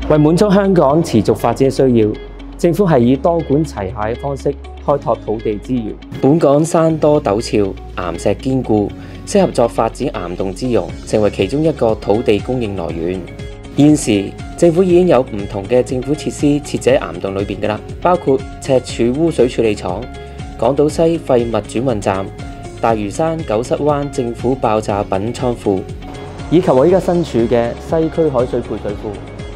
為滿足香港持續發展嘅需要，政府係以多管齊下嘅方式開拓土地資源。本港山多陡峭，岩石堅固，適合作發展岩洞之用，成為其中一個土地供應來源。現時政府已經有唔同嘅政府設施設置喺岩洞裏邊㗎啦，包括赤柱污水處理廠、港島西廢物轉運站、大嶼山九室灣政府爆炸品倉庫，以及我依家身處嘅西區海水配水庫。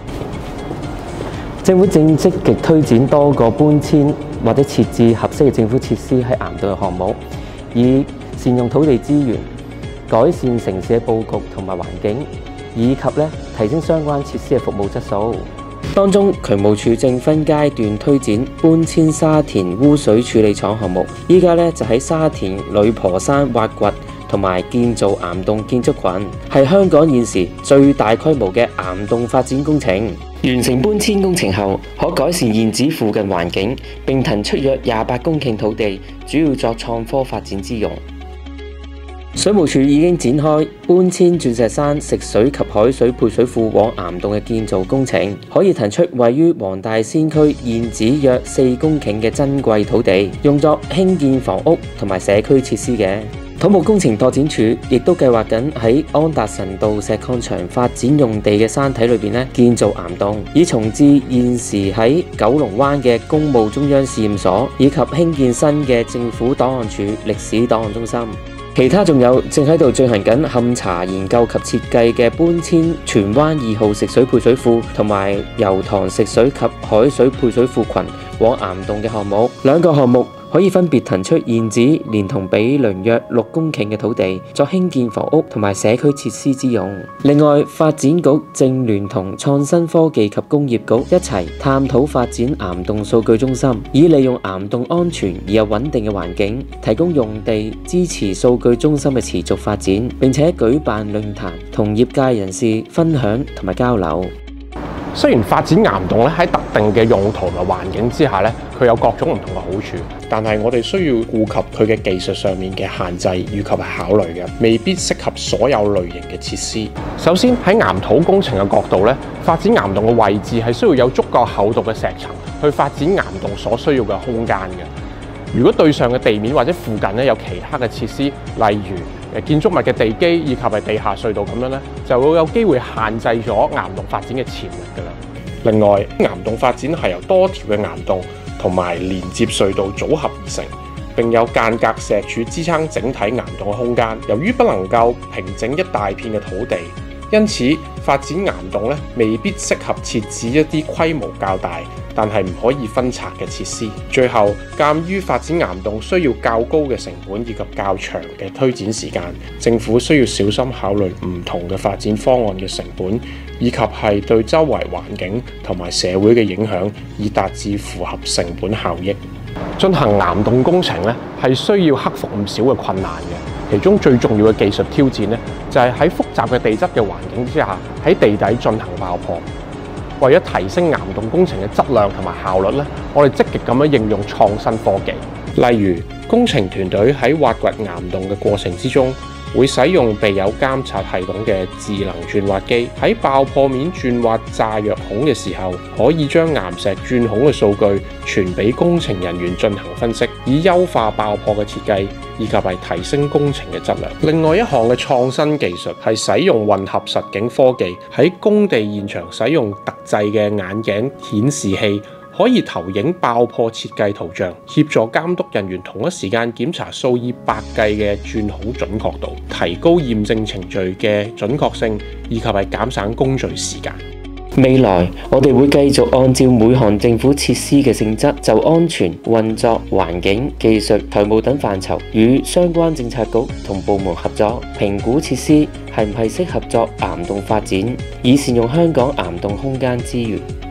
政府正積極推展多個搬遷或者設置合適嘅政府設施喺岩洞嘅項目，以善用土地資源，改善城市嘅佈局同埋環境，以及提升相關設施嘅服務質素。當中，渠務署正分階段推展搬遷沙田污水處理廠項目，依家就喺沙田女婆山挖掘同埋建造岩洞建築群，係香港現時最大規模嘅岩洞發展工程。完成搬遷工程後，可改善現址附近環境，並騰出約28公頃土地，主要作創科發展之用。水務署已經展開搬遷鑽石山食水及海水配水庫往岩洞嘅建造工程，可以騰出位於黃大仙區現址約4公頃嘅珍貴土地，用作興建房屋同埋社區設施嘅。土木工程拓展署亦都計劃緊喺安達臣道石礦場發展用地嘅山體裏邊建造岩洞，以重置現時喺九龍灣嘅公務中央試驗所，以及興建新嘅政府檔案處歷史檔案中心。其他仲有正喺度進行緊勘查研究及設計嘅搬遷荃灣2號食水配水庫同埋油塘食水及海水配水庫群往岩洞嘅項目，兩個項目可以分別騰出現址連同毗鄰約6公頃嘅土地，作興建房屋同埋社區設施之用。另外，發展局正聯同創新科技及工業局一齊探討發展岩洞數據中心，以利用岩洞安全而又穩定嘅環境，提供用地支持數據中心嘅持續發展，並且舉辦論壇同業界人士分享同埋交流。 雖然發展岩洞喺特定嘅用途同埋環境之下佢有各種唔同嘅好處，但係我哋需要顧及佢嘅技術上面嘅限制以及係考慮嘅，未必適合所有類型嘅設施。首先喺岩土工程嘅角度發展岩洞嘅位置係需要有足夠厚度嘅石層去發展岩洞所需要嘅空間嘅。如果對上嘅地面或者附近有其他嘅設施，例如建築物嘅地基以及係地下隧道咁樣就會有機會限制咗岩洞發展嘅潛力㗎啦。另外，岩洞發展係由多條嘅岩洞同埋連接隧道組合而成，並有間隔石柱支撐整體岩洞嘅空間。由於不能夠平整一大片嘅土地，因此發展岩洞未必適合設置一啲規模較大但係唔可以分拆嘅設施。最後，鑑於發展岩洞需要較高嘅成本以及較長嘅推展時間，政府需要小心考慮唔同嘅發展方案嘅成本，以及係對周圍環境同埋社會嘅影響，以達至符合成本效益。進行岩洞工程係需要克服唔少嘅困難嘅，其中最重要嘅技術挑戰就係喺複雜嘅地質嘅環境之下，喺地底進行爆破。為咗提升岩洞工程嘅質量同埋效率我哋積極咁樣應用創新科技，例如工程團隊喺挖掘岩洞嘅過程之中，會使用備有監察系統嘅智能鑽挖機，喺爆破面鑽挖炸藥孔嘅時候，可以將岩石鑽孔嘅數據傳俾工程人員進行分析，以優化爆破嘅設計以及係提升工程嘅質量。另外一項嘅創新技術係使用混合實境科技，喺工地現場使用特製嘅眼鏡顯示器，可以投影爆破設計圖像，協助監督人員同一時間檢查數以百計嘅鑽孔準確度，提高驗證程序嘅準確性，以及係減省工序時間。 未來我哋會繼續按照每項政府設施嘅性質，就安全、運作、環境、技術、財務等範疇，與相關政策局同部門合作，評估設施係唔係適合作岩洞發展，以善用香港岩洞空間資源。